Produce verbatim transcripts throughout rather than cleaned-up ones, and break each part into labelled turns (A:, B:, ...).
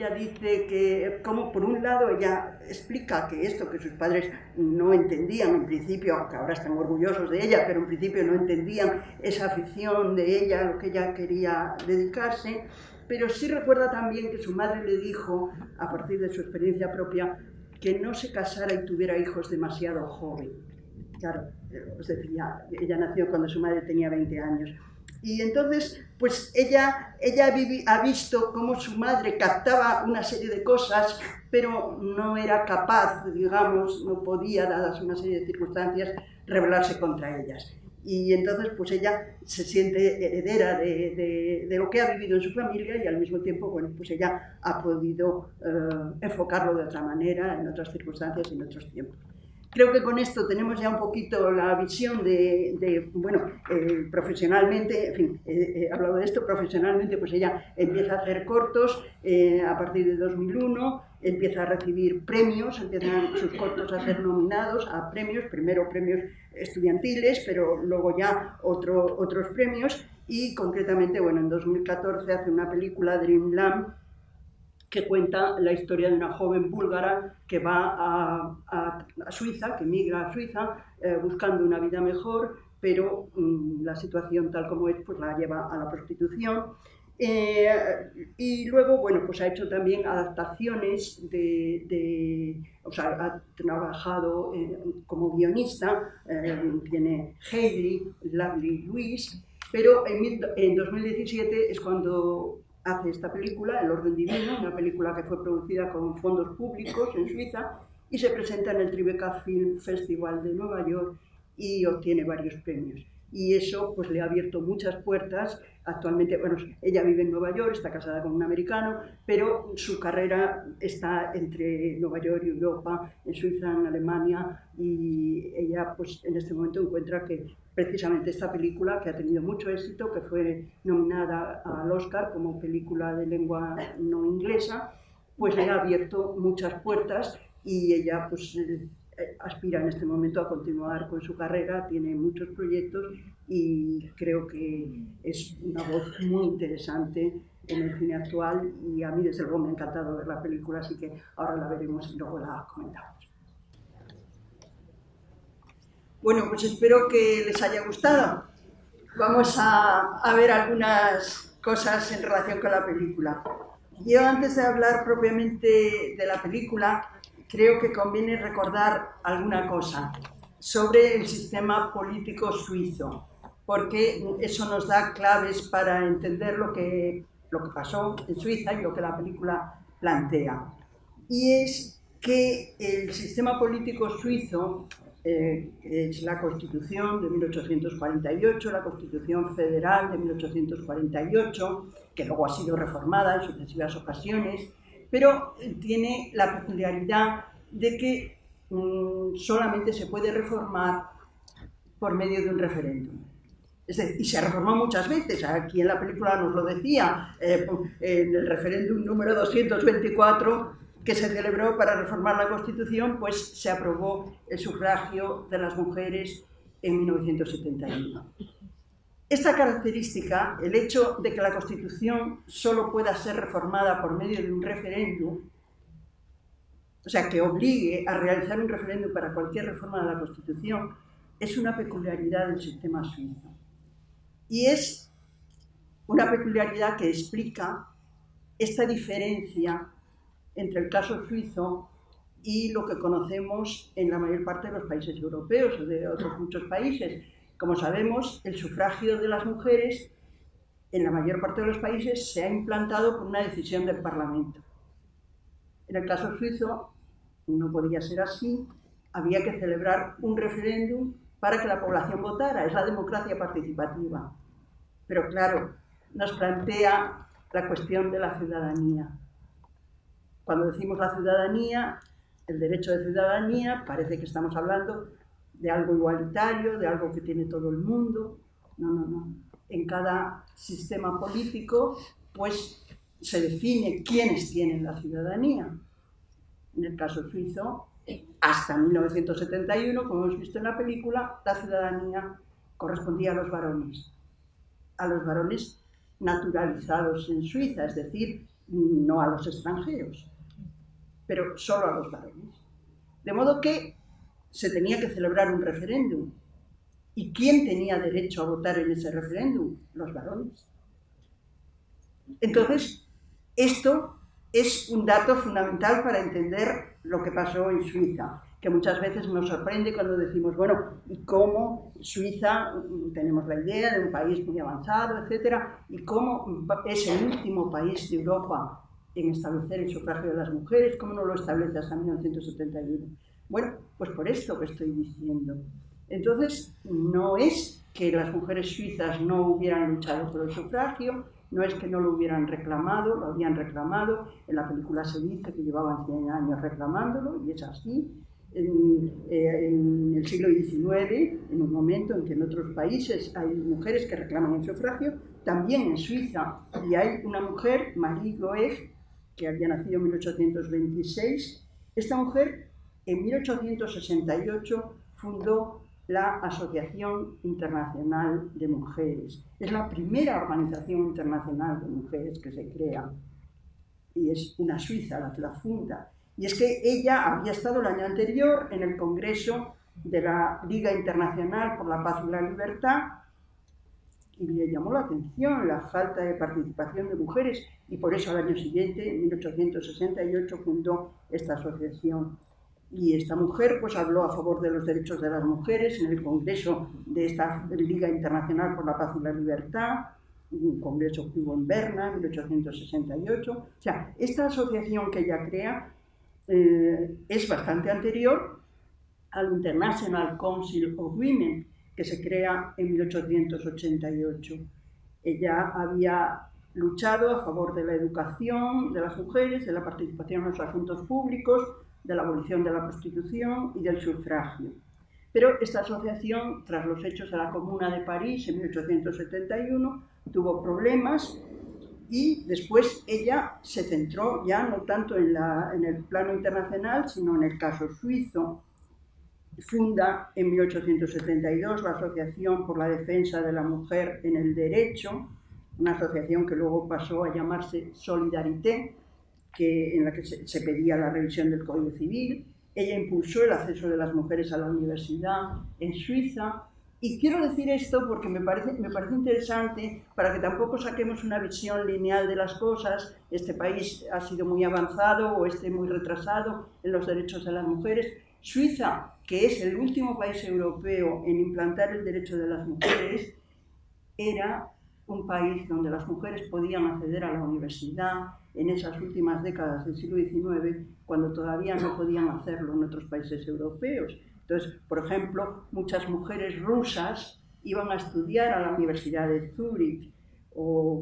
A: ella dice que, como por un lado ella explica que esto que sus padres no entendían en principio, aunque ahora están orgullosos de ella, pero en principio no entendían esa afición de ella, a lo que ella quería dedicarse, pero sí recuerda también que su madre le dijo, a partir de su experiencia propia, que no se casara y tuviera hijos demasiado joven. Claro, os decía, ella nació cuando su madre tenía veinte años. Y entonces, pues ella, ella ha visto cómo su madre captaba una serie de cosas, pero no era capaz, digamos, no podía, dadas una serie de circunstancias, rebelarse contra ellas. Y entonces, pues ella se siente heredera de, de, de lo que ha vivido en su familia y al mismo tiempo, bueno, pues ella ha podido eh, enfocarlo de otra manera, en otras circunstancias y en otros tiempos. Creo que con esto tenemos ya un poquito la visión de, de bueno, eh, profesionalmente, en fin, he eh, hablado de esto, profesionalmente pues ella empieza a hacer cortos eh, a partir de dos mil uno, empieza a recibir premios, empiezan sus cortos a ser nominados a premios, primero premios estudiantiles, pero luego ya otro, otros premios, y concretamente, bueno, en dos mil catorce hace una película, Dreamland, que cuenta la historia de una joven búlgara que va a, a, a Suiza, que migra a Suiza eh, buscando una vida mejor, pero mmm, la situación tal como es pues la lleva a la prostitución. Eh, y luego, bueno, pues ha hecho también adaptaciones de, de o sea, ha trabajado eh, como guionista, eh, tiene Heidi, Lovely Louise, pero en, mil, en dos mil diecisiete es cuando hace esta película, El orden divino, una película que fue producida con fondos públicos en Suiza y se presenta en el Tribeca Film Festival de Nueva York y obtiene varios premios. Y eso pues le ha abierto muchas puertas. Actualmente, bueno, ella vive en Nueva York, está casada con un americano, pero su carrera está entre Nueva York y Europa, en Suiza, en Alemania, y ella pues en este momento encuentra que precisamente esta película, que ha tenido mucho éxito, que fue nominada al Oscar como película de lengua no inglesa, pues le ha abierto muchas puertas y ella pues aspira en este momento a continuar con su carrera, tiene muchos proyectos y creo que es una voz muy interesante en el cine actual y a mí desde luego me ha encantado ver la película, así que ahora la veremos y luego la comentamos. Bueno, pues espero que les haya gustado. Vamos a, a ver algunas cosas en relación con la película. Yo antes de hablar propiamente de la película, creo que conviene recordar alguna cosa sobre el sistema político suizo, porque eso nos da claves para entender lo que, lo que pasó en Suiza y lo que la película plantea. Y es que el sistema político suizo eh, es la Constitución de mil ochocientos cuarenta y ocho, la Constitución Federal de mil ochocientos cuarenta y ocho, que luego ha sido reformada en sucesivas ocasiones, pero tiene la peculiaridad de que mmm, solamente se puede reformar por medio de un referéndum. Es decir, y se reformó muchas veces, aquí en la película nos lo decía, eh, en el referéndum número doscientos veinticuatro que se celebró para reformar la Constitución, pues se aprobó el sufragio de las mujeres en mil novecientos setenta y uno. Esta característica, el hecho de que la Constitución solo pueda ser reformada por medio de un referéndum, o sea, que obligue a realizar un referéndum para cualquier reforma de la Constitución, es una peculiaridad del sistema suizo. Y es una peculiaridad que explica esta diferencia entre el caso suizo y lo que conocemos en la mayor parte de los países europeos o de otros muchos países. Como sabemos, el sufragio de las mujeres en la mayor parte de los países se ha implantado por una decisión del Parlamento. En el caso suizo no podía ser así, había que celebrar un referéndum para que la población votara, es la democracia participativa. Pero claro, nos plantea la cuestión de la ciudadanía. Cuando decimos la ciudadanía, el derecho de ciudadanía, parece que estamos hablando de algo igualitario, de algo que tiene todo el mundo. No, no, no. En cada sistema político, pues, se define quiénes tienen la ciudadanía. En el caso suizo, hasta mil novecientos setenta y uno, como hemos visto en la película, la ciudadanía correspondía a los varones. A los varones naturalizados en Suiza, es decir, no a los extranjeros, pero solo a los varones. De modo que se tenía que celebrar un referéndum. ¿Y quién tenía derecho a votar en ese referéndum? Los varones. Entonces, esto es un dato fundamental para entender lo que pasó en Suiza, que muchas veces nos sorprende cuando decimos, bueno, ¿y cómo Suiza, tenemos la idea de un país muy avanzado, etcétera, y cómo es el último país de Europa en establecer el sufragio de las mujeres? ¿Cómo no lo establece hasta mil novecientos setenta y uno? Bueno, pues por esto que estoy diciendo. Entonces, no es que las mujeres suizas no hubieran luchado por el sufragio, no es que no lo hubieran reclamado, lo habían reclamado. En la película se dice que llevaban cien años reclamándolo, y es así. En, eh, en el siglo diecinueve, en un momento en que en otros países hay mujeres que reclaman el sufragio, también en Suiza, y hay una mujer, Marie Goegg, que había nacido en mil ochocientos veintiséis. Esta mujer, en mil ochocientos sesenta y ocho, fundó la Asociación Internacional de Mujeres. Es la primera organización internacional de mujeres que se crea, y es una suiza la que la funda. Y es que ella había estado el año anterior en el Congreso de la Liga Internacional por la Paz y la Libertad, y le llamó la atención la falta de participación de mujeres, y por eso al año siguiente, en mil ochocientos sesenta y ocho, fundó esta asociación. Y esta mujer pues habló a favor de los derechos de las mujeres en el Congreso de esta Liga Internacional por la Paz y la Libertad, un congreso que hubo en Berna en mil ochocientos sesenta y ocho. O sea, esta asociación que ella crea eh, es bastante anterior al International Council of Women, que se crea en mil ochocientos ochenta y ocho. Ella había luchado a favor de la educación de las mujeres, de la participación en los asuntos públicos, de la abolición de la prostitución y del sufragio. Pero esta asociación, tras los hechos de la Comuna de París en mil ochocientos setenta y uno, tuvo problemas, y después ella se centró ya no tanto en, la, en el plano internacional, sino en el caso suizo. Funda en mil ochocientos setenta y dos la Asociación por la Defensa de la Mujer en el Derecho, una asociación que luego pasó a llamarse Solidarité, que, en la que se, se pedía la revisión del Código Civil. Ella impulsó el acceso de las mujeres a la universidad en Suiza. Y quiero decir esto porque me parece, me parece interesante, para que tampoco saquemos una visión lineal de las cosas. Este país ha sido muy avanzado o este muy retrasado en los derechos de las mujeres. Suiza, que es el último país europeo en implantar el derecho de las mujeres, era un país donde las mujeres podían acceder a la universidad en esas últimas décadas del siglo diecinueve, cuando todavía no podían hacerlo en otros países europeos. Entonces, por ejemplo, muchas mujeres rusas iban a estudiar a la Universidad de Zúrich, o,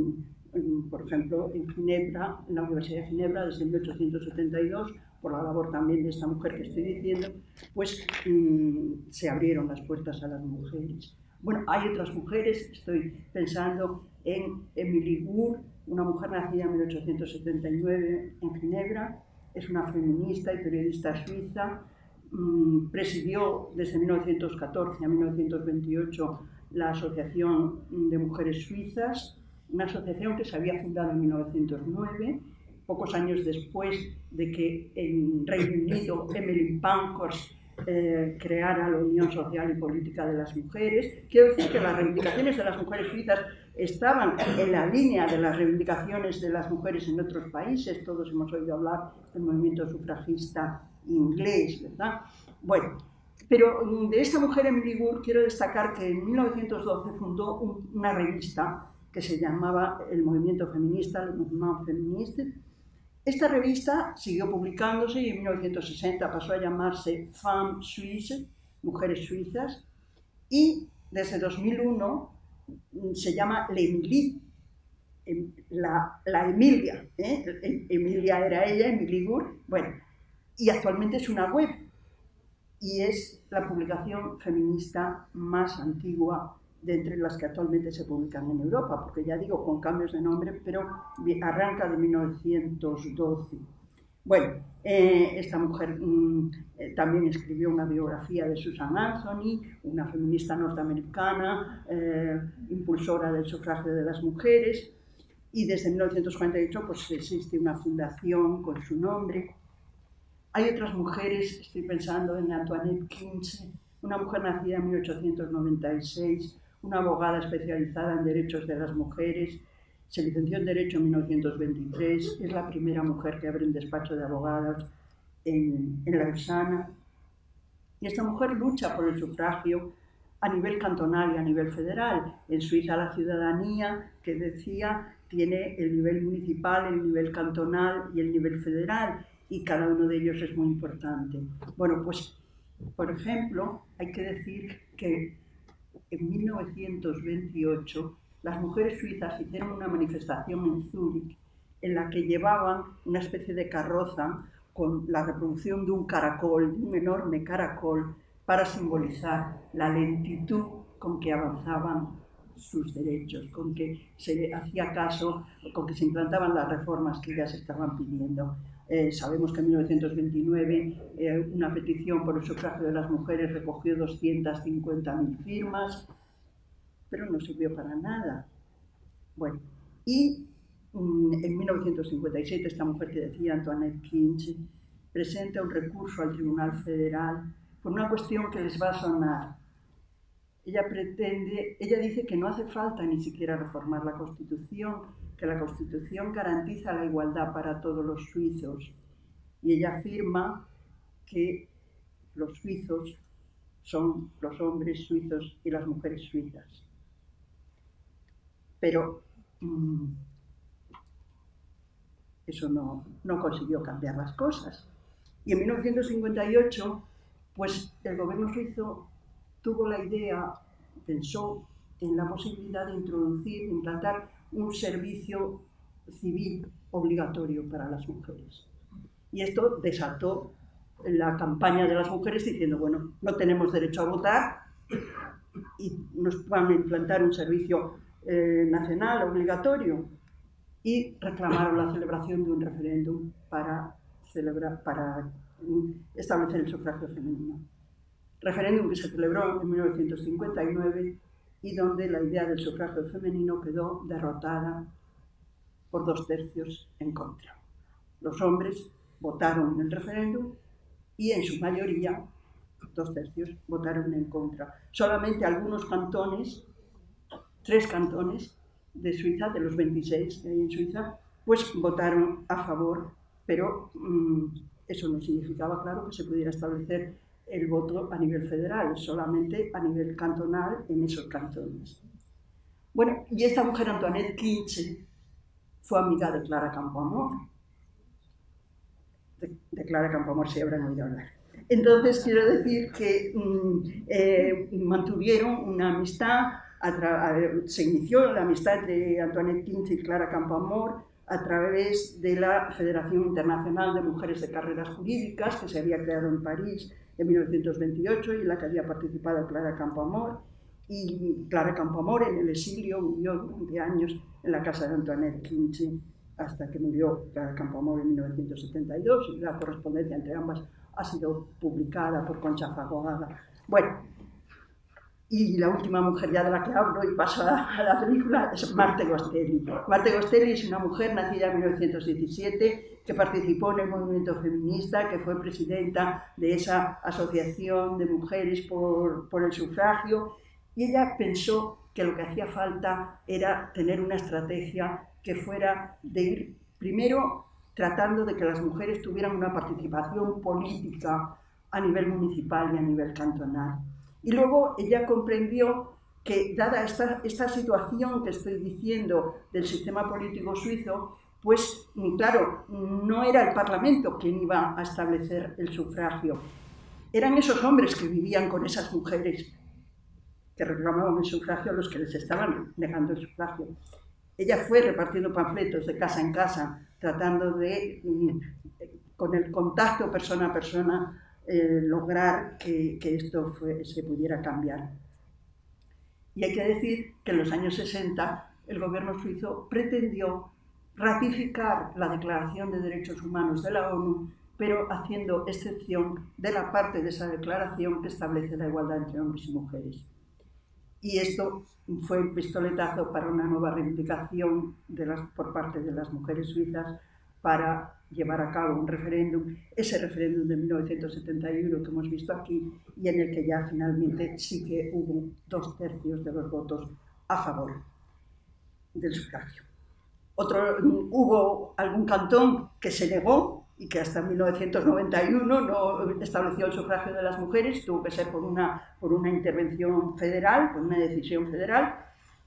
A: por ejemplo, en Ginebra, en la Universidad de Ginebra, desde mil ochocientos setenta y dos, por la labor también de esta mujer que estoy diciendo, pues mmm, se abrieron las puertas a las mujeres. Bueno, hay otras mujeres, estoy pensando en Emily Gour, una mujer nacida en mil ochocientos setenta y nueve en Ginebra, es una feminista y periodista suiza, mmm, presidió desde mil novecientos catorce a mil novecientos veintiocho la Asociación de Mujeres Suizas, una asociación que se había fundado en mil novecientos nueve, pocos años después de que en Reino Unido Emmeline Pankhurst eh, creara la Unión Social y Política de las Mujeres. Quiero decir que las reivindicaciones de las mujeres suizas estaban en la línea de las reivindicaciones de las mujeres en otros países. Todos hemos oído hablar del movimiento sufragista inglés, ¿verdad? Bueno, pero de esta mujer Emily Gour quiero destacar que en mil novecientos doce fundó un, una revista que se llamaba el Movimiento Feminista, el Mouvement Féministe. Esta revista siguió publicándose y en mil novecientos sesenta pasó a llamarse Femmes Suisses, Mujeres Suizas, y desde dos mil uno se llama L'Emilie, la, la Emilia, ¿eh? Emilia era ella, Emily Gour, bueno, y actualmente es una web y es la publicación feminista más antigua de entre las que actualmente se publican en Europa, porque ya digo, con cambios de nombre, pero arranca de mil novecientos doce. Bueno, eh, esta mujer mmm, eh, también escribió una biografía de Susan Anthony, una feminista norteamericana, eh, impulsora del sufragio de las mujeres, y desde mil novecientos cuarenta y ocho pues, existe una fundación con su nombre. Hay otras mujeres, estoy pensando en Antoinette Kinsey, una mujer nacida en mil ochocientos noventa y seis, una abogada especializada en derechos de las mujeres, se licenció en Derecho en mil novecientos veintitrés, es la primera mujer que abre un despacho de abogados en, en Lausana. Y esta mujer lucha por el sufragio a nivel cantonal y a nivel federal. En Suiza la ciudadanía, que decía, tiene el nivel municipal, el nivel cantonal y el nivel federal, y cada uno de ellos es muy importante. Bueno, pues, por ejemplo, hay que decir que en mil novecientos veintiocho las mujeres suizas hicieron una manifestación en Zúrich en la que llevaban una especie de carroza con la reproducción de un caracol, de un enorme caracol, para simbolizar la lentitud con que avanzaban sus derechos, con que se hacía caso, con que se implantaban las reformas que ellas estaban pidiendo. Eh, sabemos que en mil novecientos veintinueve eh, una petición por el sufragio de las mujeres recogió doscientas cincuenta mil firmas, pero no sirvió para nada. Bueno, y mm, en mil novecientos cincuenta y siete esta mujer que decía, Antoinette Kinsey, presenta un recurso al Tribunal Federal por una cuestión que les va a sonar. Ella pretende, ella dice que no hace falta ni siquiera reformar la Constitución, que la Constitución garantiza la igualdad para todos los suizos. Y ella afirma que los suizos son los hombres suizos y las mujeres suizas. Pero mmm, eso no, no consiguió cambiar las cosas. Y en mil novecientos cincuenta y ocho, pues el gobierno suizo tuvo la idea, pensó en la posibilidad de introducir, de implantar un servicio civil obligatorio para las mujeres. Y esto desató la campaña de las mujeres diciendo, bueno, no tenemos derecho a votar y nos van a implantar un servicio eh, nacional obligatorio, y reclamaron la celebración de un referéndum para, celebrar, para establecer el sufragio femenino. Referéndum que se celebró en mil novecientos cincuenta y nueve y donde la idea del sufragio femenino quedó derrotada por dos tercios en contra. Los hombres votaron en el referéndum y en su mayoría, dos tercios, votaron en contra. Solamente algunos cantones, tres cantones de Suiza, de los veintiséis que hay en Suiza, pues votaron a favor, pero mmm, eso no significaba, claro, que se pudiera establecer el voto a nivel federal, solamente a nivel cantonal en esos cantones. Bueno, y esta mujer, Antoinette Kinsey, fue amiga de Clara Campoamor. De, de Clara Campoamor sí habrán oído hablar. Entonces, quiero decir que mmm, eh, mantuvieron una amistad. Se inició la amistad entre Antoinette Kinsey y Clara Campoamor a través de la Federación Internacional de Mujeres de Carreras Jurídicas, que se había creado en París en mil novecientos veintiocho y en la que había participado Clara Campoamor. Y Clara Campoamor en el exilio vivió durante años en la casa de Antoinette Kinsey hasta que murió Clara Campoamor en mil novecientos setenta y dos, y la correspondencia entre ambas ha sido publicada por Concha Fagoaga. Bueno, y la última mujer ya de la que hablo y paso a, a la película es Marthe Gostelli. Marthe Gostelli es una mujer nacida en mil novecientos diecisiete que participó en el movimiento feminista, que fue presidenta de esa asociación de mujeres por, por el sufragio, y ella pensó que lo que hacía falta era tener una estrategia que fuera de ir primero tratando de que las mujeres tuvieran una participación política a nivel municipal y a nivel cantonal. Y luego ella comprendió que, dada esta, esta situación que estoy diciendo del sistema político suizo, pues, claro, no era el Parlamento quien iba a establecer el sufragio. Eran esos hombres que vivían con esas mujeres que reclamaban el sufragio a los que les estaban negando el sufragio. Ella fue repartiendo panfletos de casa en casa, tratando de, con el contacto persona a persona, Eh, lograr que, que esto fue, se pudiera cambiar. Y hay que decir que en los años sesenta el gobierno suizo pretendió ratificar la Declaración de Derechos Humanos de la ONU, pero haciendo excepción de la parte de esa declaración que establece la igualdad entre hombres y mujeres. y esto fue el pistoletazo para una nueva reivindicación de las, por parte de las mujeres suizas para llevar a cabo un referéndum, ese referéndum de mil novecientos setenta y uno que hemos visto aquí, y en el que ya finalmente sí que hubo dos tercios de los votos a favor del sufragio. Otro, hubo algún cantón que se negó y que hasta mil novecientos noventa y uno no estableció el sufragio de las mujeres, tuvo que ser por una, por una intervención federal, por una decisión federal,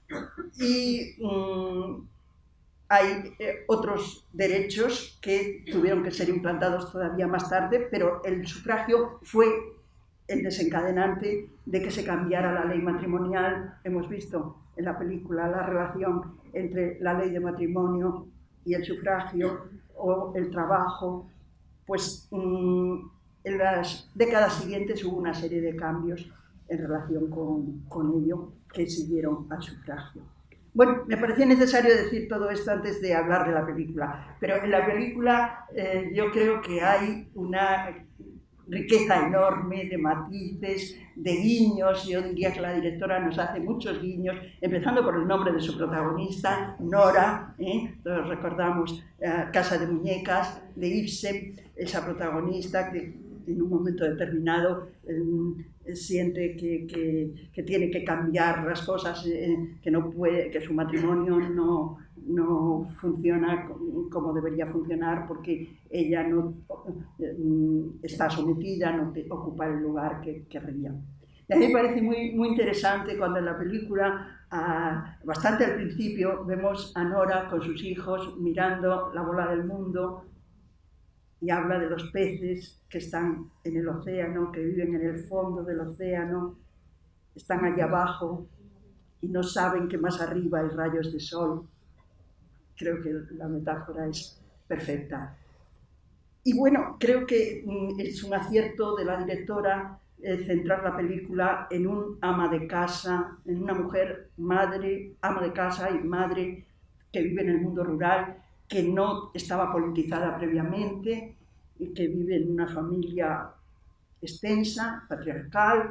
A: y mmm, hay eh, otros derechos que tuvieron que ser implantados todavía más tarde, pero el sufragio fue el desencadenante de que se cambiara la ley matrimonial. Hemos visto en la película la relación entre la ley de matrimonio y el sufragio o el trabajo. Pues mmm, en las décadas siguientes hubo una serie de cambios en relación con, con ello que siguieron al sufragio. Bueno, me parecía necesario decir todo esto antes de hablar de la película, pero en la película eh, yo creo que hay una riqueza enorme de matices, de guiños. Yo diría que la directora nos hace muchos guiños, empezando por el nombre de su protagonista, Nora, ¿eh? Todos recordamos eh, Casa de Muñecas, de Ibsen, esa protagonista que en un momento determinado eh, siente que, que, que tiene que cambiar las cosas, eh, que, no puede, que su matrimonio no, no funciona como debería funcionar porque ella no eh, está sometida, no te, ocupa el lugar que querría. Y a mí me parece muy, muy interesante cuando en la película, ah, bastante al principio, vemos a Nora con sus hijos mirando la bola del mundo, y habla de los peces que están en el océano, que viven en el fondo del océano, están allá abajo y no saben que más arriba hay rayos de sol. Creo que la metáfora es perfecta. Y bueno, creo que es un acierto de la directora eh, centrar la película en un ama de casa, en una mujer madre, ama de casa y madre que vive en el mundo rural, que no estaba politizada previamente y que vive en una familia extensa, patriarcal.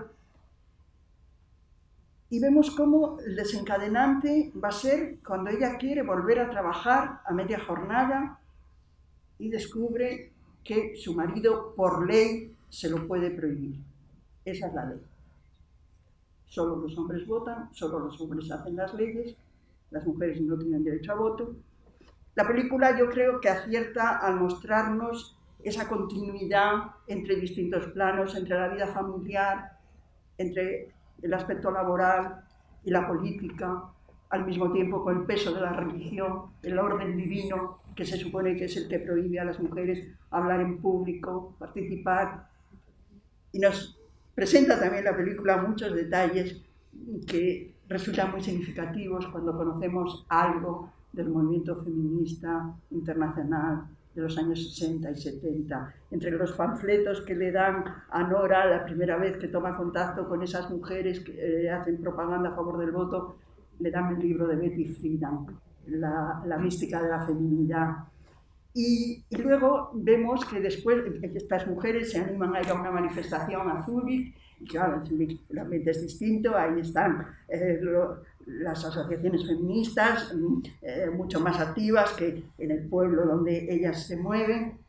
A: Y vemos cómo el desencadenante va a ser cuando ella quiere volver a trabajar a media jornada y descubre que su marido, por ley, se lo puede prohibir. Esa es la ley. Solo los hombres votan, solo los hombres hacen las leyes, las mujeres no tienen derecho a voto. La película yo creo que acierta al mostrarnos esa continuidad entre distintos planos, entre la vida familiar, entre el aspecto laboral y la política, al mismo tiempo con el peso de la religión, el orden divino, que se supone que es el que prohíbe a las mujeres hablar en público, participar. Y nos presenta también la película muchos detalles que resultan muy significativos cuando conocemos algo del movimiento feminista internacional de los años sesenta y setenta. Entre los panfletos que le dan a Nora la primera vez que toma contacto con esas mujeres que eh, hacen propaganda a favor del voto, le dan el libro de Betty Friedan, la, la mística de la feminidad. Y, y luego vemos que después estas mujeres se animan a ir a una manifestación a Zúrich, y claro, en Zúrich el ambiente es distinto, ahí están eh, lo, las asociaciones feministas, eh, mucho más activas que en el pueblo donde ellas se mueven.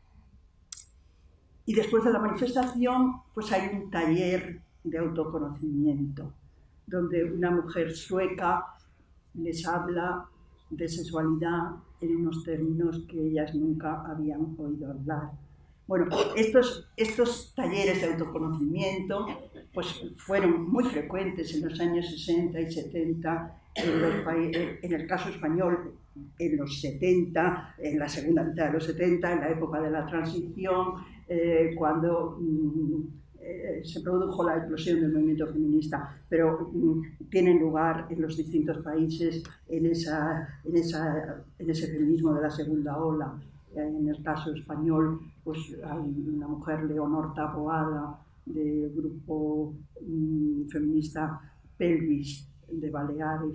A: Y después de la manifestación, pues hay un taller de autoconocimiento, donde una mujer sueca les habla de sexualidad en unos términos que ellas nunca habían oído hablar. Bueno, estos, estos talleres de autoconocimiento pues, fueron muy frecuentes en los años sesenta y setenta, en, los en el caso español en los setenta, en la segunda mitad de los setenta, en la época de la transición, eh, cuando mm, eh, se produjo la explosión del movimiento feminista, pero mm, tienen lugar en los distintos países en, esa, en, esa, en ese feminismo de la segunda ola. En el caso español, pues hay una mujer, Leonor Taboada, del grupo mm, feminista Pelvis de Baleares,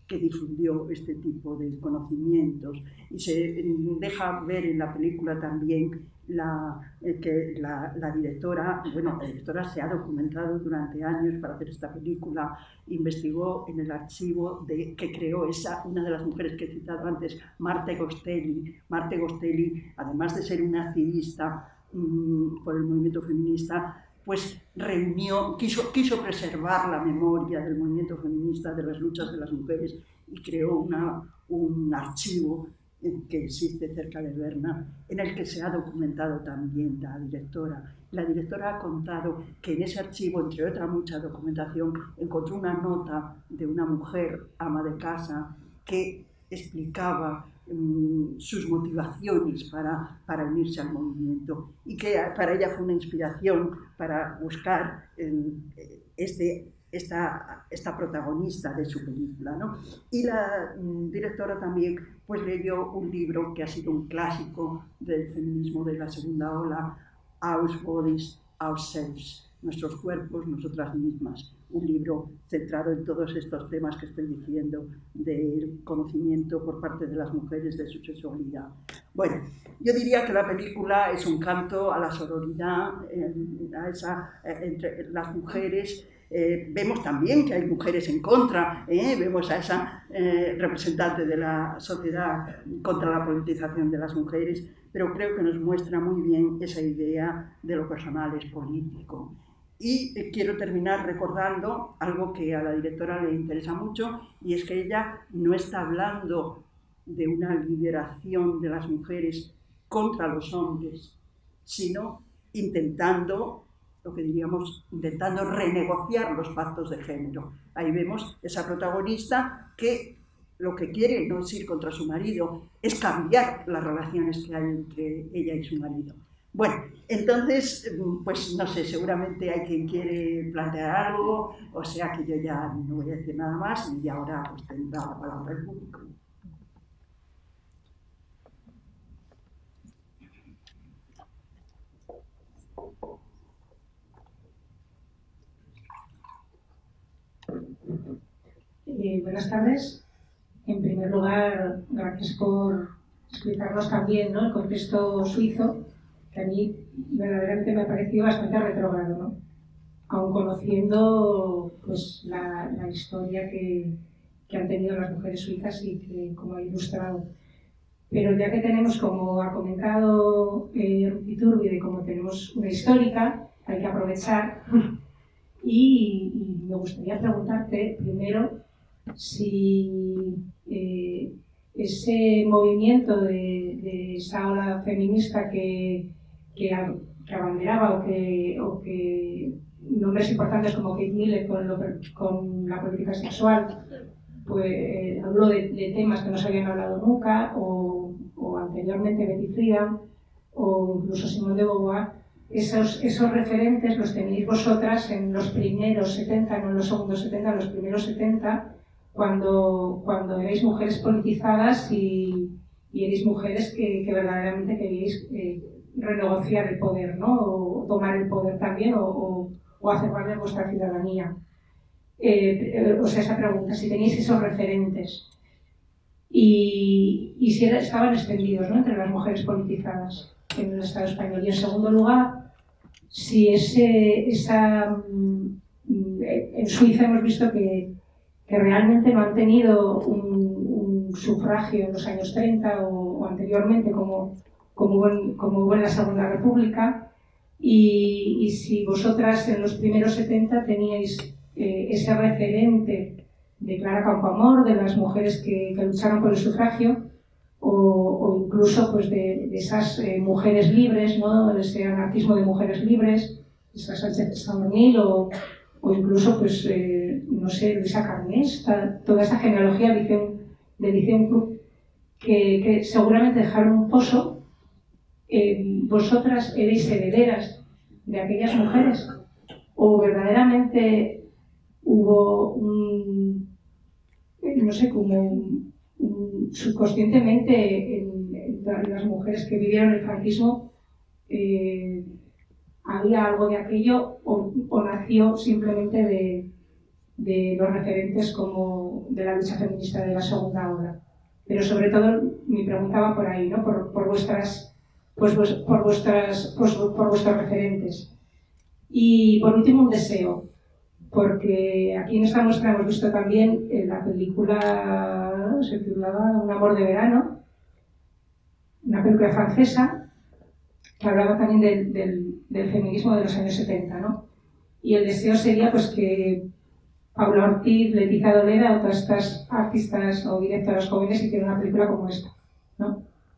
A: que difundió este tipo de conocimientos. Y se deja ver en la película también la, eh, que la, la directora, bueno, la directora se ha documentado durante años para hacer esta película, investigó en el archivo de, que creó esa, una de las mujeres que he citado antes, Marte Gostelli. Marte Gostelli, además de ser una activista mmm, por el movimiento feminista, pues reunió, quiso, quiso preservar la memoria del movimiento feminista, de las luchas de las mujeres, y creó una, un archivo que existe cerca de Berna, en el que se ha documentado también la directora. La directora ha contado que en ese archivo, entre otra mucha documentación, encontró una nota de una mujer, ama de casa, que explicaba um, sus motivaciones para, para unirse al movimiento, y que para ella fue una inspiración para buscar um, este Esta, esta protagonista de su película, ¿no? Y la mm, directora también pues leyó un libro que ha sido un clásico del feminismo de la segunda ola, Our Bodies, Ourselves, nuestros cuerpos, nosotras mismas, un libro centrado en todos estos temas que estoy diciendo, del conocimiento por parte de las mujeres de su sexualidad. Bueno, yo diría que la película es un canto a la sororidad, eh, a esa, eh, entre las mujeres. Eh, vemos también que hay mujeres en contra, ¿eh? Vemos a esa eh, representante de la sociedad contra la politización de las mujeres, pero creo que nos muestra muy bien esa idea de lo personal es político. Y eh, quiero terminar recordando algo que a la directora le interesa mucho, y es que ella no está hablando de una liberación de las mujeres contra los hombres, sino intentando lo que diríamos, intentando renegociar los pactos de género. Ahí vemos esa protagonista que lo que quiere no es ir contra su marido, es cambiar las relaciones que hay entre ella y su marido. Bueno, entonces, pues no sé, seguramente hay quien quiere plantear algo, o sea que yo ya no voy a decir nada más y ahora pues tendrá la palabra el público.
B: Eh, buenas tardes. En primer lugar, gracias por explicarnos también, ¿no?, el contexto suizo, que a mí verdaderamente me ha parecido bastante retrógrado, ¿no?, aun conociendo pues, la, la historia que, que han tenido las mujeres suizas y que, como ha ilustrado. Pero ya que tenemos, como ha comentado eh, Iturbide, como tenemos una histórica, hay que aprovechar. Y, y me gustaría preguntarte primero si eh, ese movimiento de, de esa ola feminista que, que, que abanderaba o que, o que nombres importantes como Kate Miller con, lo, con la política sexual, pues eh, habló de, de temas que no se habían hablado nunca, o, o anteriormente Betty Friedan, o incluso Simone de Beauvoir. Esos, esos referentes los tenéis vosotras en los primeros setenta, no en los segundos setenta, en los primeros setenta, cuando, cuando erais mujeres politizadas y, y erais mujeres que, que verdaderamente queríais eh, renegociar el poder, ¿no?, o tomar el poder también, o, o, o hacer valer vuestra ciudadanía. Eh, eh, o sea, esa pregunta, si tenéis esos referentes y, y si era, estaban extendidos, ¿no?, entre las mujeres politizadas en el Estado español. Y en segundo lugar, si ese, esa, en Suiza hemos visto que, que realmente no han tenido un, un sufragio en los años treinta o, o anteriormente como, como, hubo, como hubo en la Segunda República, y, y si vosotras en los primeros setenta teníais eh, ese referente de Clara Campoamor, de las mujeres que, que lucharon por el sufragio, O, o incluso pues de, de esas eh, mujeres libres, ¿no?, de ese anarquismo de mujeres libres, esa Sánchez Samonil, o, o incluso, pues, eh, no sé, Luisa Carnés, toda esa genealogía de Liceo Club, que, que seguramente dejaron un pozo. Eh, ¿Vosotras erais herederas de aquellas mujeres? ¿O verdaderamente hubo un, no sé, como un, subconscientemente en, en las mujeres que vivieron el franquismo eh, había algo de aquello, o, o nació simplemente de, de los referentes como de la lucha feminista de la segunda ola. Pero sobre todo mi pregunta va por ahí, ¿no? Por, por vuestras, pues, por vuestras, pues, por vuestros referentes. Y por último un deseo, porque aquí en esta muestra hemos visto también en la película, se titulaba Un amor de verano, una película francesa que hablaba también del, del, del feminismo de los años setenta, ¿no? Y el deseo sería pues que Paula Ortiz, Leticia Dolera o todas estas artistas o directoras jóvenes hicieron una película como esta, ¿no?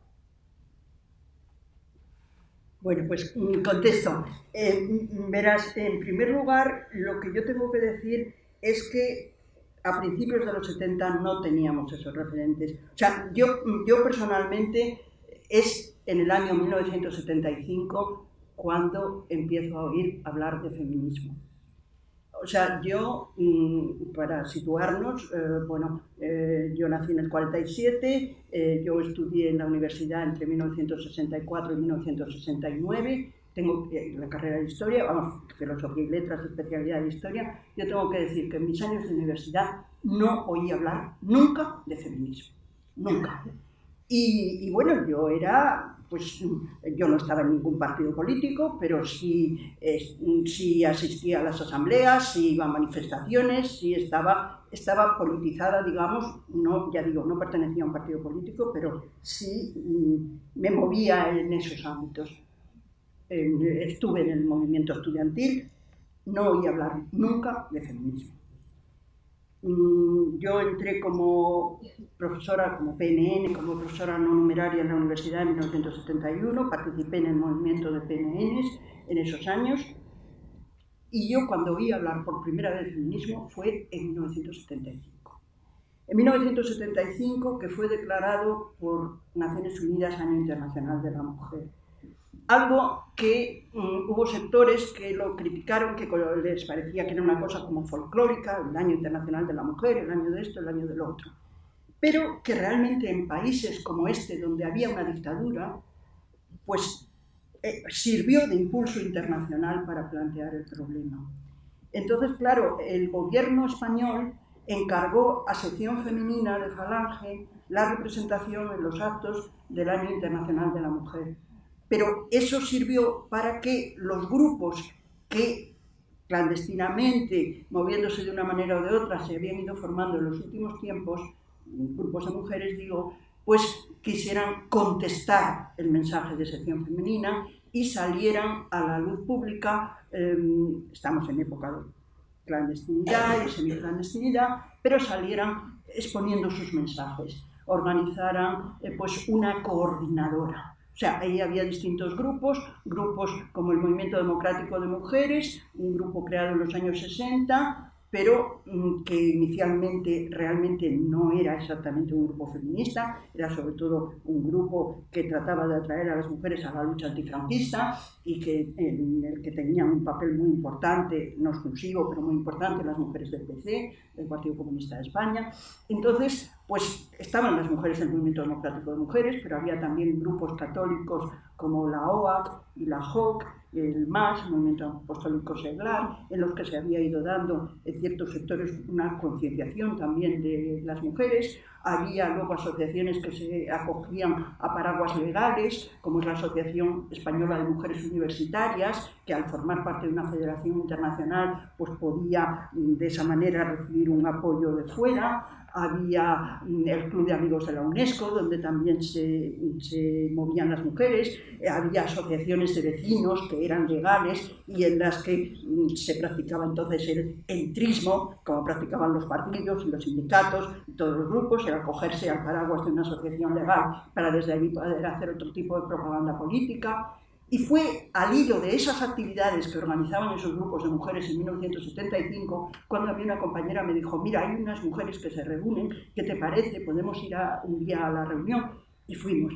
A: Bueno, pues contesto. Eh, verás, en primer lugar, lo que yo tengo que decir es que a principios de los setenta no teníamos esos referentes. O sea, yo, yo personalmente es en el año mil novecientos setenta y cinco cuando empiezo a oír hablar de feminismo. O sea, yo, para situarnos, eh, bueno, eh, yo nací en el cuarenta y siete, eh, yo estudié en la universidad entre mil novecientos sesenta y cuatro y mil novecientos sesenta y nueve, tengo eh, la carrera de Historia, vamos, Filosofía y Letras, especialidad de Historia. Yo tengo que decir que en mis años de universidad no oí hablar nunca de feminismo, nunca. Y, y bueno, yo era, pues yo no estaba en ningún partido político, pero sí, eh, sí asistía a las asambleas, sí iba a manifestaciones, sí estaba, estaba politizada, digamos, no, ya digo, no pertenecía a un partido político, pero sí mm, me movía en esos ámbitos. Eh, estuve en el movimiento estudiantil, no oí hablar nunca de feminismo. Yo entré como profesora, como P N N, como profesora no numeraria en la universidad en mil novecientos setenta y uno, participé en el movimiento de P N Ns en esos años, y yo cuando oí hablar por primera vez de feminismo fue en mil novecientos setenta y cinco. En mil novecientos setenta y cinco, que fue declarado por Naciones Unidas Año Internacional de la Mujer. Algo que um, hubo sectores que lo criticaron, que les parecía que era una cosa como folclórica, el Año Internacional de la Mujer, el año de esto, el año del otro. Pero que realmente en países como este, donde había una dictadura, pues eh, sirvió de impulso internacional para plantear el problema. Entonces, claro, el gobierno español encargó a Sección Femenina de Falange la representación en los actos del Año Internacional de la Mujer. Pero eso sirvió para que los grupos que clandestinamente, moviéndose de una manera o de otra, se habían ido formando en los últimos tiempos, grupos de mujeres, digo, pues quisieran contestar el mensaje de Sección Femenina y salieran a la luz pública. Eh, estamos en época de clandestinidad y semiclandestinidad, pero salieran exponiendo sus mensajes, organizaran eh, pues una coordinadora. O sea, ahí había distintos grupos, grupos como el Movimiento Democrático de Mujeres, un grupo creado en los años sesenta, pero mmm, que inicialmente realmente no era exactamente un grupo feminista, era sobre todo un grupo que trataba de atraer a las mujeres a la lucha antifranquista y que, en el que tenían un papel muy importante, no exclusivo, pero muy importante, las mujeres del P C, del Partido Comunista de España. Entonces, pues estaban las mujeres del Movimiento Democrático de Mujeres, pero había también grupos católicos como la O A C y la J O C, el M A S, el Movimiento Apostólico Seglar, en los que se había ido dando en ciertos sectores una concienciación también de las mujeres. Había luego asociaciones que se acogían a paraguas legales, como es la Asociación Española de Mujeres Universitarias, que al formar parte de una federación internacional pues podía de esa manera recibir un apoyo de fuera. Había el Club de Amigos de la UNESCO, donde también se, se movían las mujeres. Había asociaciones de vecinos que eran legales y en las que se practicaba entonces el entrismo, como practicaban los partidos y los sindicatos y todos los grupos, el acogerse al paraguas de una asociación legal para desde allí poder hacer otro tipo de propaganda política. Y fue al hilo de esas actividades que organizaban esos grupos de mujeres en mil novecientos setenta y cinco cuando a mí una compañera me dijo: mira, hay unas mujeres que se reúnen, ¿qué te parece? ¿Podemos ir a, un día a la reunión? Y fuimos.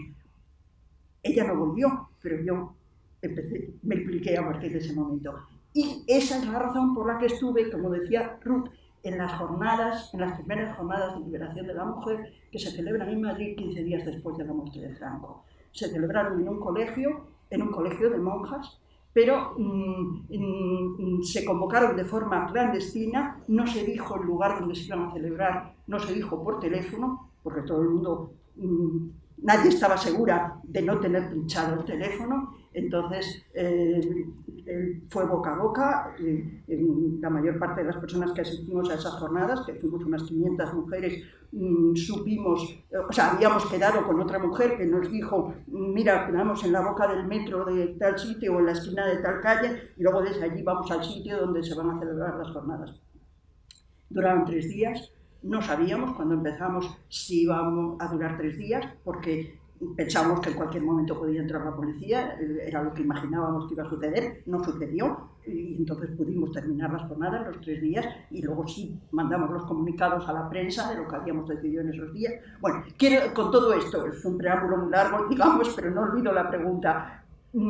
A: Ella no volvió, pero yo empecé, me impliqué a partir de ese momento. Y esa es la razón por la que estuve, como decía Ruth, en las jornadas, en las primeras jornadas de liberación de la mujer que se celebran en Madrid quince días después de la muerte de Franco. Se celebraron en un colegio, en un colegio de monjas, pero mmm, mmm, se convocaron de forma clandestina, no se dijo el lugar donde se iban a celebrar, no se dijo por teléfono, porque todo el mundo, mmm, nadie estaba segura de no tener pinchado el teléfono. Entonces eh, eh, fue boca a boca. Eh, en la mayor parte de las personas que asistimos a esas jornadas, que fuimos unas quinientas mujeres, mmm, supimos, eh, o sea, habíamos quedado con otra mujer que nos dijo, mira, quedamos en la boca del metro de tal sitio o en la esquina de tal calle, y luego desde allí vamos al sitio donde se van a celebrar las jornadas. Duraron tres días. No sabíamos cuando empezamos si íbamos a durar tres días, porque pensamos que en cualquier momento podía entrar la policía, era lo que imaginábamos que iba a suceder, no sucedió, y entonces pudimos terminar las jornadas, los tres días, y luego sí mandamos los comunicados a la prensa de lo que habíamos decidido en esos días. Bueno, quiero, con todo esto, es un preámbulo muy largo, digamos, pero no olvido la pregunta.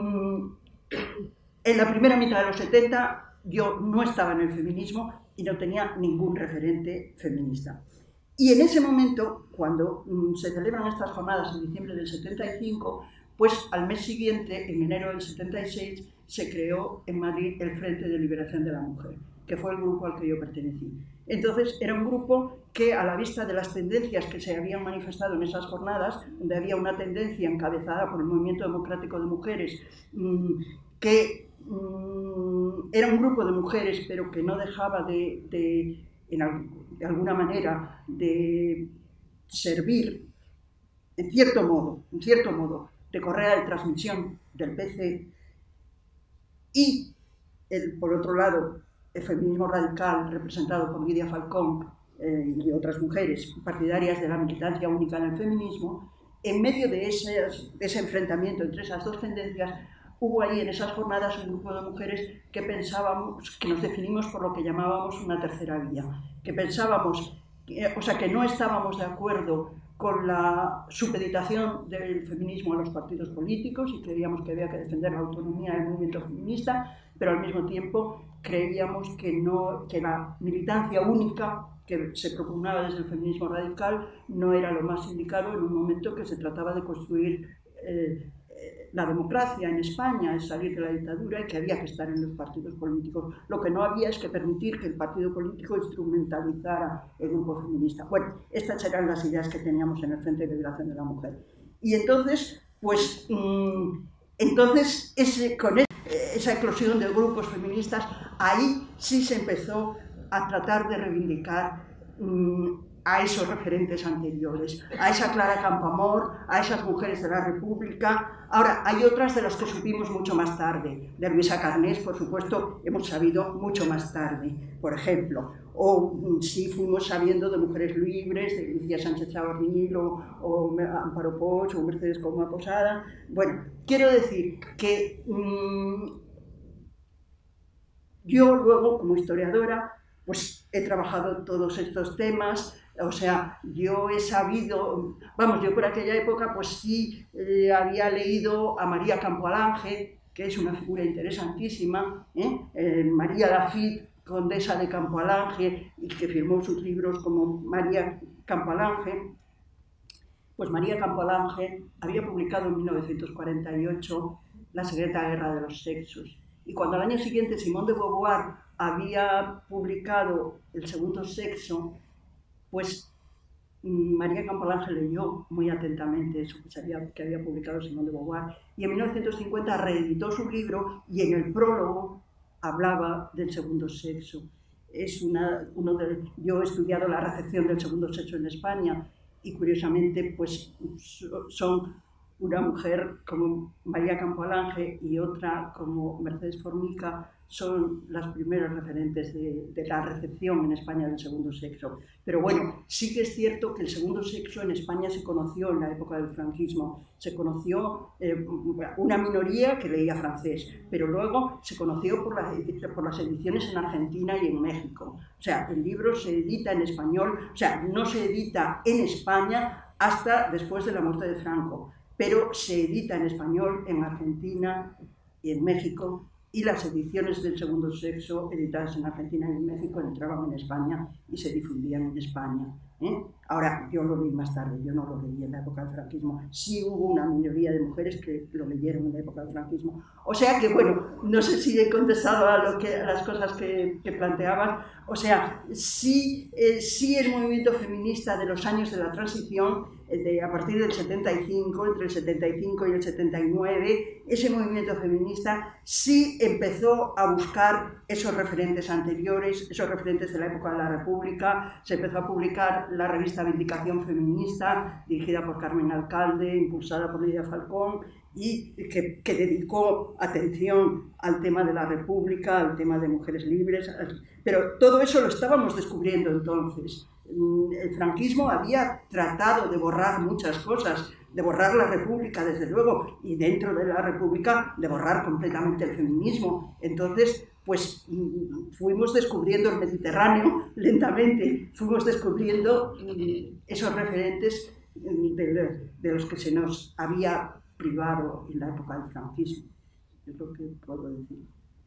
A: En la primera mitad de los setenta yo no estaba en el feminismo y no tenía ningún referente feminista. Y en ese momento, cuando mmm, se celebran estas jornadas en diciembre del setenta y cinco, pues al mes siguiente, en enero del setenta y seis, se creó en Madrid el Frente de Liberación de la Mujer, que fue el grupo al que yo pertenecí. Entonces era un grupo que, a la vista de las tendencias que se habían manifestado en esas jornadas, donde había una tendencia encabezada por el Movimiento Democrático de Mujeres, mmm, que mmm, era un grupo de mujeres, pero que no dejaba de, de en de alguna manera, de servir, en cierto modo, en cierto modo, de correa de transmisión del P C, y, el, por otro lado, el feminismo radical, representado por Lidia Falcón eh, y otras mujeres partidarias de la militancia única en el feminismo. En medio de ese, de ese enfrentamiento entre esas dos tendencias, hubo ahí en esas jornadas un grupo de mujeres que pensábamos, que nos definimos por lo que llamábamos una tercera vía, que pensábamos, que, o sea, que no estábamos de acuerdo con la supeditación del feminismo a los partidos políticos y creíamos que había que defender la autonomía del movimiento feminista, pero al mismo tiempo creíamos que, no, que la militancia única que se propugnaba desde el feminismo radical no era lo más indicado en un momento que se trataba de construir eh, la democracia en España, es salir de la dictadura y que había que estar en los partidos políticos. Lo que no había es que permitir que el partido político instrumentalizara el grupo feminista. Bueno, estas eran las ideas que teníamos en el Frente de Liberación de la Mujer. Y entonces, pues, mmm, entonces ese, con esa eclosión de grupos feministas, ahí sí se empezó a tratar de reivindicar mmm, a esos referentes anteriores, a esa Clara Campoamor, a esas mujeres de la República. Ahora, hay otras de las que supimos mucho más tarde. De Luisa Carnés, por supuesto, hemos sabido mucho más tarde, por ejemplo. O sí fuimos sabiendo de Mujeres Libres, de Lucía Sánchez Chavarnil, o, o Amparo Poch, o Mercedes Coma Posada. Bueno, quiero decir que mmm, yo luego, como historiadora, pues he trabajado todos estos temas. O sea, yo he sabido, vamos, yo por aquella época pues sí eh, había leído a María Campoalange, que es una figura interesantísima, ¿eh? Eh, María Lafitte, condesa de Campoalange, y que firmó sus libros como María Campoalange. Pues María Campoalange había publicado en mil novecientos cuarenta y ocho La secreta guerra de los sexos, y cuando al año siguiente Simone de Beauvoir había publicado El segundo sexo, pues María Campoalange leyó muy atentamente eso que, sabía, que había publicado Simone de Beauvoir, y en mil novecientos cincuenta reeditó su libro y en el prólogo hablaba del segundo sexo. Es una, uno de, yo he estudiado la recepción del segundo sexo en España y curiosamente pues son una mujer como María Campoalange y otra como Mercedes Formica son las primeras referentes de, de la recepción en España del segundo sexo. Pero bueno, sí que es cierto que el segundo sexo en España se conoció en la época del franquismo. Se conoció eh, una minoría que leía francés, pero luego se conoció por, la, por las ediciones en Argentina y en México. O sea, el libro se edita en español, o sea, no se edita en España hasta después de la muerte de Franco, pero se edita en español en Argentina y en México, y las ediciones del segundo sexo editadas en Argentina y en México entraban en España y se difundían en España, ¿eh? Ahora, yo lo leí más tarde, yo no lo leí en la época del franquismo. Sí hubo una minoría de mujeres que lo leyeron en la época del franquismo. O sea que, bueno, no sé si he contestado a, lo que, a las cosas que, que planteaban. O sea, sí, eh, sí el movimiento feminista de los años de la transición, de, a partir del setenta y cinco, entre el setenta y cinco y el setenta y nueve, ese movimiento feminista sí empezó a buscar esos referentes anteriores, esos referentes de la época de la República. Se empezó a publicar la revista Vindicación Feminista, dirigida por Carmen Alcalde, impulsada por Lidia Falcón, y que, que dedicó atención al tema de la República, al tema de mujeres libres, pero todo eso lo estábamos descubriendo entonces. El franquismo había tratado de borrar muchas cosas, de borrar la República, desde luego, y dentro de la República de borrar completamente el feminismo. Entonces, pues fuimos descubriendo el Mediterráneo lentamente, fuimos descubriendo esos referentes de, de los que se nos había privado en la época del franquismo. Es lo que puedo decir.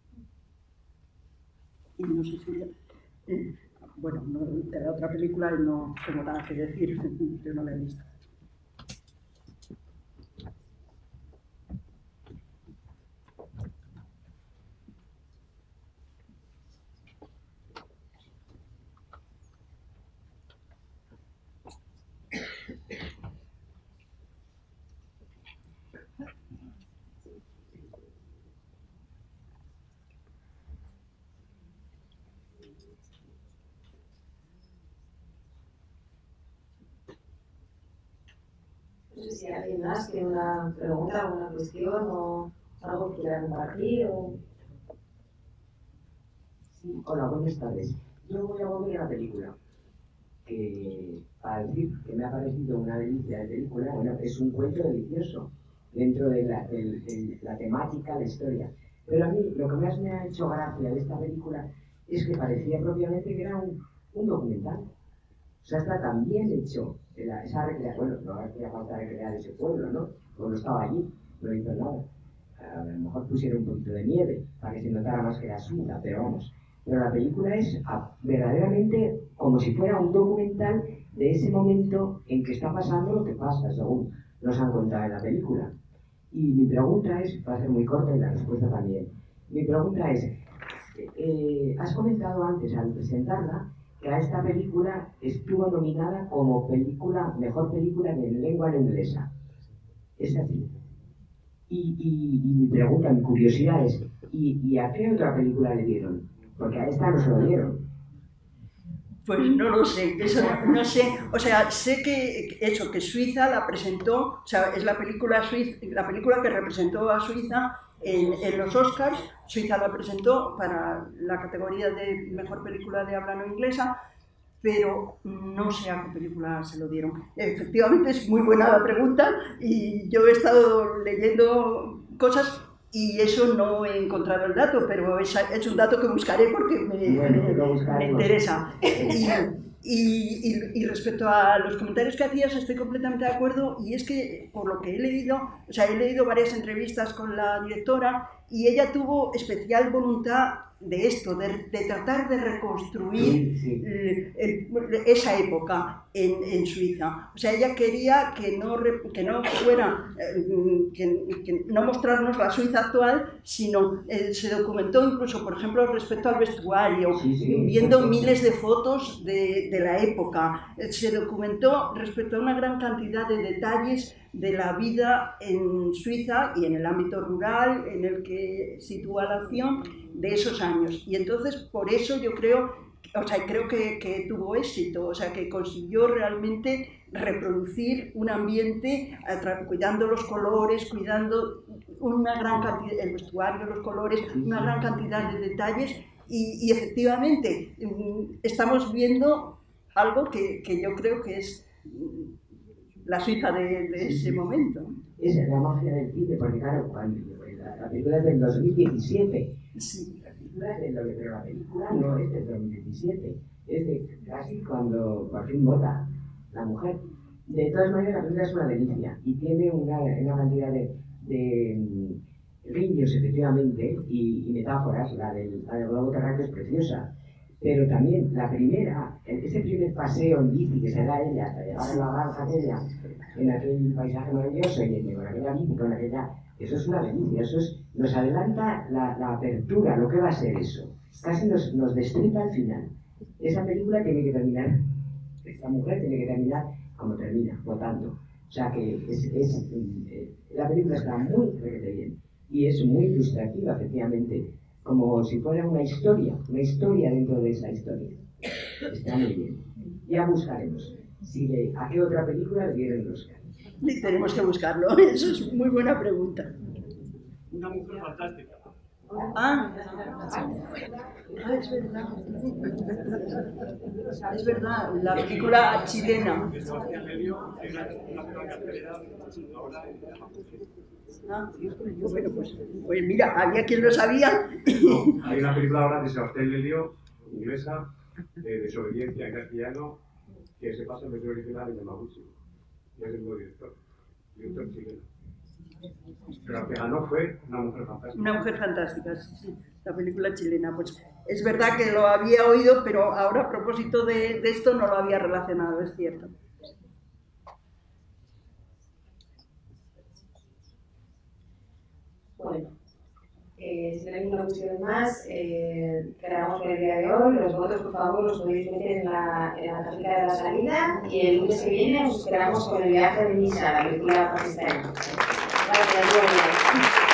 A: Y no sé si... Eh, bueno, no, de la otra película no tengo nada que decir, yo no la he visto.
C: No sé si alguien más tiene una pregunta, una cuestión o algo que quiera compartir. O...
D: Sí, hola, buenas tardes. Yo voy a volver a la película, que para decir que me ha parecido una delicia de película, bueno, es un cuento delicioso dentro de la, de, de la temática, la historia. Pero a mí lo que más me ha hecho gracia de esta película es que parecía propiamente que era un, un documental. O sea, está tan bien hecho la, esa recreación, bueno, no hacía falta recrear ese pueblo, ¿no? Pues no estaba allí, no hizo nada. A lo mejor pusieron un poquito de nieve para que se notara más que era Suiza, pero vamos. Pero la película es a, verdaderamente como si fuera un documental de ese momento en que está pasando lo que pasa, según nos han contado en la película. Y mi pregunta es, va a ser muy corta y la respuesta también. Mi pregunta es, eh, has comentado antes al presentarla que a esta película estuvo nominada como película, mejor película de lengua no inglesa. Es así. Y, y, y mi pregunta, mi curiosidad es, ¿y, ¿y a qué otra película le dieron? Porque a esta no se lo dieron.
A: Pues no lo sé, eso no, no sé, o sea, sé que eso, que Suiza la presentó, o sea, es la película, Suiza, la película que representó a Suiza en, en los Oscars. Suiza la presentó para la categoría de mejor película de habla no inglesa, pero no sé a qué película se lo dieron. Efectivamente es muy buena la pregunta y yo he estado leyendo cosas y eso no he encontrado el dato, pero es, es un dato que buscaré porque me,
D: bueno,
A: me, me interesa. Y, y, y, y respecto a los comentarios que hacías, estoy completamente de acuerdo, y es que por lo que he leído, o sea, he leído varias entrevistas con la directora y ella tuvo especial voluntad de esto, de, de tratar de reconstruir sí, sí. El, el, esa época en, en Suiza. O sea, ella quería que no, que no fuera, que, que no mostrarnos la Suiza actual, sino eh, se documentó incluso, por ejemplo, respecto al vestuario, sí, sí, viendo sí, sí. miles de fotos de, de la época. Se documentó respecto a una gran cantidad de detalles de la vida en Suiza y en el ámbito rural en el que sitúa la acción de esos años. Y entonces, por eso yo creo, o sea, creo que, que tuvo éxito, o sea, que consiguió realmente reproducir un ambiente cuidando los colores, cuidando una gran cantidad, el vestuario, los colores, una gran cantidad de detalles y, y efectivamente estamos viendo algo que, que yo creo que es la Suiza de, de sí, ese sí. momento.
D: Es la magia del cine, porque claro, cuando, la, la película es del dos mil diecisiete,
A: sí.
D: la película es del, pero la película no es del dos mil diecisiete, es de casi cuando por fin vota la mujer. De todas maneras, la película es una delicia y tiene una, una cantidad de, de guiños, efectivamente, y, y metáforas. La del, la del globo terráqueo es preciosa. Pero también la primera, ese primer paseo en bici que se da ella hasta llegar a la granja aquella, en aquel paisaje maravilloso y con aquella bici, con aquella... Eso es una delicia, eso es, nos adelanta la, la apertura, lo que va a ser eso. Casi nos, nos destripa al final. Esa película tiene que terminar, esta mujer tiene que terminar como termina, votando. O sea que es, es, eh, la película está muy bien y es muy ilustrativa, efectivamente, como si fuera una historia, una historia dentro de esa historia. Está muy bien. Ya buscaremos si le, a qué otra película le dieron el Oscar.
A: Y tenemos que buscarlo, eso es muy buena pregunta.
E: Una mujer fantástica.
A: Ah, ah, es verdad. Es verdad, la película chilena. Ah, bueno, pues, pues mira, había quien lo sabía.
E: No, hay una película ahora de Sebastián Lelio, inglesa, de desobediencia en castellano, que se pasa en versión original en Yamaguchi. Y es el nuevo director, director chileno. Pero la que ganó fue Una mujer fantástica.
A: Una mujer fantástica, sí, sí, la película chilena. Pues es verdad que lo había oído, pero ahora a propósito de, de esto no lo había relacionado, es cierto.
C: Bueno, eh, si no hay ninguna cuestión más, eh, quedamos con el día de hoy. Los votos, por favor, los podéis meter en la, en la cajita de la salida y el lunes que viene os esperamos con el viaje de Misha, la película pakistaní. Gracias, buenas.